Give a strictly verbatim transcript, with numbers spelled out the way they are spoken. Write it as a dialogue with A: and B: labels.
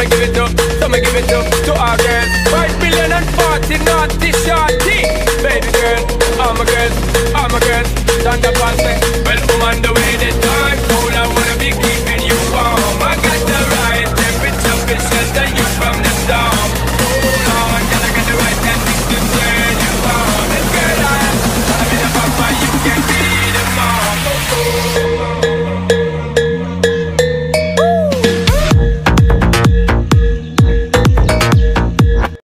A: me give it up, so me give it up to our girls. Five million and forty naughty shorty. Baby girl, all my girls, all my girls. Thunder Pass say,